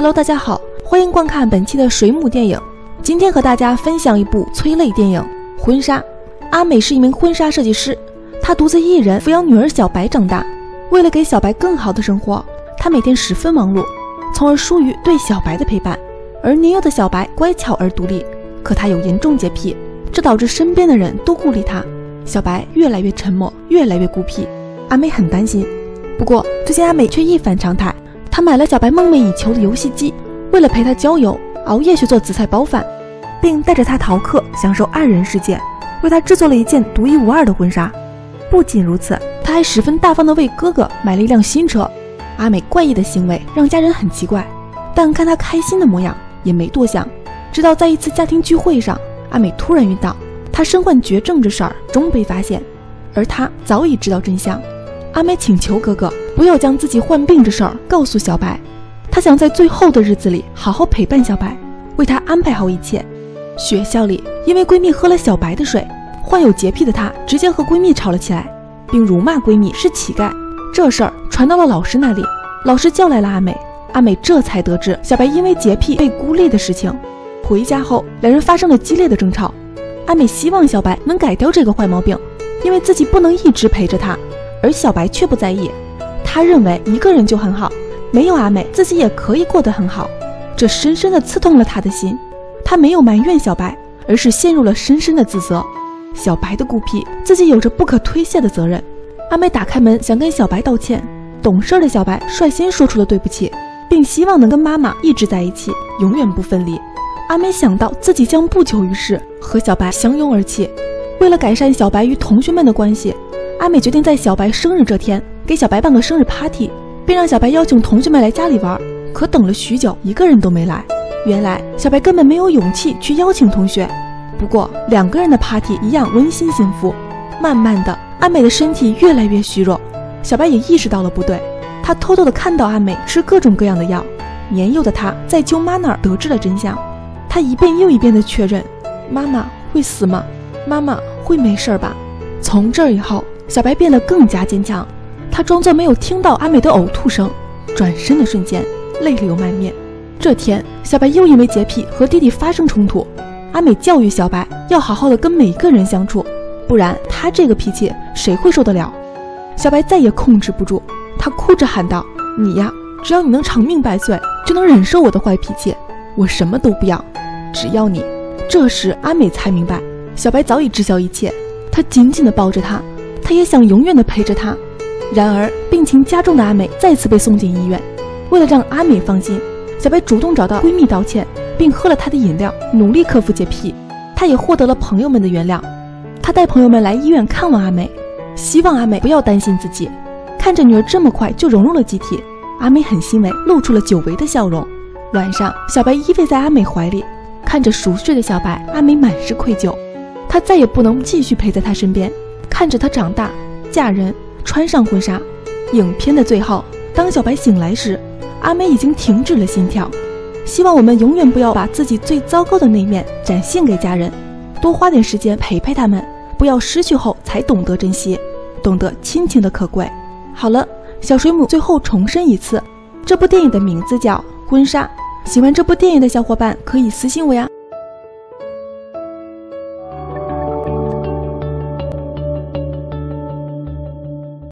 Hello， 大家好，欢迎观看本期的水母电影。今天和大家分享一部催泪电影《婚纱》。阿美是一名婚纱设计师，她独自一人抚养女儿小白长大。为了给小白更好的生活，她每天十分忙碌，从而疏于对小白的陪伴。而年幼的小白乖巧而独立，可她有严重洁癖，这导致身边的人都孤立她。小白越来越沉默，越来越孤僻。阿美很担心，不过最近阿美却一反常态，她买了小白梦寐以求的游戏机，为了陪她郊游，熬夜去做紫菜包饭，并带着她逃课，享受二人世界，为她制作了一件独一无二的婚纱。不仅如此，她还十分大方地为哥哥买了一辆新车。阿美怪异的行为让家人很奇怪，但看她开心的模样，也没多想。直到在一次家庭聚会上，阿美突然晕倒，她身患绝症这事儿终被发现，而她早已知道真相。阿美请求哥哥不要将自己患病这事儿告诉小白，她想在最后的日子里好好陪伴小白，为她安排好一切。学校里，因为闺蜜喝了小白的水，患有洁癖的她直接和闺蜜吵了起来，并辱骂闺蜜是乞丐。这事儿传到了老师那里，老师叫来了阿美，阿美这才得知小白因为洁癖被孤立的事情。回家后，两人发生了激烈的争吵。阿美希望小白能改掉这个坏毛病，因为自己不能一直陪着他，而小白却不在意。他认为一个人就很好，没有阿美自己也可以过得很好。这深深地刺痛了他的心。他没有埋怨小白，而是陷入了深深的自责。小白的孤僻，自己有着不可推卸的责任。阿美打开门想跟小白道歉，懂事的小白率先说出了对不起，并希望能跟妈妈一直在一起，永远不分离。阿美想到自己将不久于世，和小白相拥而泣。为了改善小白与同学们的关系，阿美决定在小白生日这天给小白办个生日 party， 并让小白邀请同学们来家里玩。可等了许久，一个人都没来。原来小白根本没有勇气去邀请同学。不过两个人的 party 一样温馨幸福。慢慢的，阿美的身体越来越虚弱，小白也意识到了不对。他偷偷的看到阿美吃各种各样的药。年幼的他在舅妈那儿得知了真相。他一遍又一遍的确认，妈妈会死吗？妈妈会没事吧？从这以后，小白变得更加坚强。他装作没有听到阿美的呕吐声，转身的瞬间泪流满面。这天，小白又因为洁癖和弟弟发生冲突。阿美教育小白要好好的跟每个人相处，不然他这个脾气谁会受得了？小白再也控制不住，他哭着喊道：你呀，只要你能长命百岁，就能忍受我的坏脾气，我什么都不要，只要你。这时阿美才明白，小白早已知晓一切。她紧紧地抱着他，她也想永远地陪着他。然而病情加重的阿美再次被送进医院。为了让阿美放心，小白主动找到闺蜜道歉，并喝了她的饮料，努力克服洁癖。她也获得了朋友们的原谅。她带朋友们来医院看望阿美，希望阿美不要担心自己。看着女儿这么快就融入了集体，阿美很欣慰，露出了久违的笑容。晚上，小白依偎在阿美怀里，看着熟睡的小白，阿美满是愧疚。她再也不能继续陪在他身边，看着他长大、嫁人、穿上婚纱。影片的最后，当小白醒来时，阿美已经停止了心跳。希望我们永远不要把自己最糟糕的那一面展现给家人，多花点时间陪陪他们，不要失去后才懂得珍惜，懂得亲情的可贵。好了，小水母最后重申一次，这部电影的名字叫《婚纱》。喜欢这部电影的小伙伴可以私信我呀。